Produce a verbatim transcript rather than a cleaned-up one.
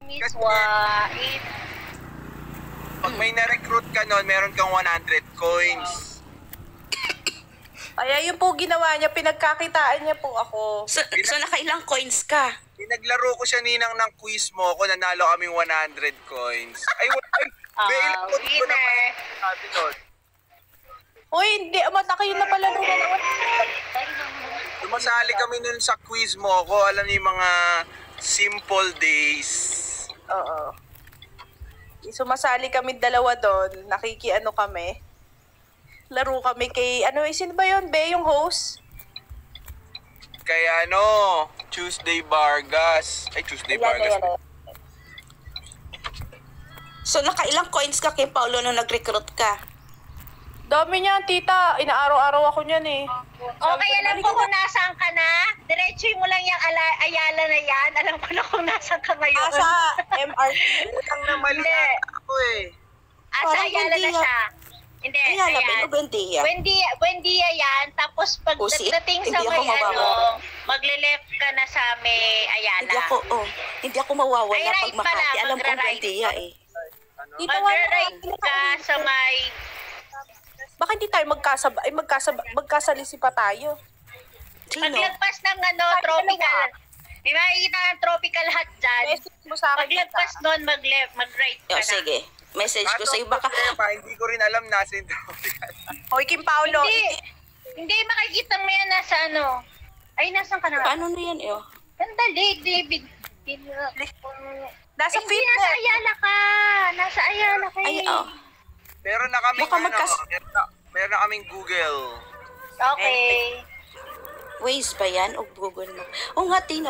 Miss Wait. Pag may na-recruit ka nun, meron kang one hundred coins. Kaya yun po ginawa niya, pinagkakitaan niya po ako. So, so nakailang coins ka? Pinaglaro ko siya ninang ng quiz mo ko, nanalo kaming one hundred coins. Ay, ay, Bale, Ah, winner. sabi nun. Uy, hindi, mataka yun na pala naman. Sumasali kami nun sa quiz mo ko, alam niyo yung mga simple days. Oo. Sumasali kami dalawa doon, nakikiano kami. Laro kami kay, ano, eh, sino ba yun? Be, yung host? Kaya ano, Tuesday Vargas. Ay, Tuesday Ayan, Vargas. ayan, ayan. So nakailang coins ka kay Paulo nung nag-recruit ka? Dami niyan, tita. Inaaraw-araw ako niyan eh. Okay, alam ko kung nasaan ka na. Diretsuhin mo lang yung ala Ayala na yan. Alam ko na kung nasaan ka ngayon. Asa M R T. Utang na mali Hindi. ako eh. Asa Parang Ayala na Buendia. siya. Hindi, Ayala ba? ayan. O Buendia? Buendia, Buendia yan. Tapos pag O, si- dating sa hindi may ako ano, mawawala. magle-left ka na sa may Ayala. Hindi ako, oh, hindi ako mawawala Ay, right pag pala, Makati. Alam kong magra-right. Buendia eh. Tita, Magre-ride ka sa may... Baka hindi tayo magkasaba, ay magkasaba, magkasalisi pa tayo. Sino? Paglagpas ng ano, Sabi tropical. ko May makikita ng tropical hut dyan. Message mo sa akin. Paglagpas doon, mag-left, mag-right ka O, na. sige. Message ko Ato, sa'yo. Baka, pa, hindi ko rin alam nasa yung tropical. Hoy, Kim Paolo. Hindi. Hindi makikita mo yan nasa ano. Ay, nasan ka na? paano na yan eh? oh? Sandali, David. Nasa Ay, hindi, nasa fitness. Ayala ka. Nasa Ayala ka. Ay, eh. oh. Meron na kaming, Baka ano, magkas- meron na, meron na kaming Google. Okay. Waze ba yan? O Google mo? O nga, Tina.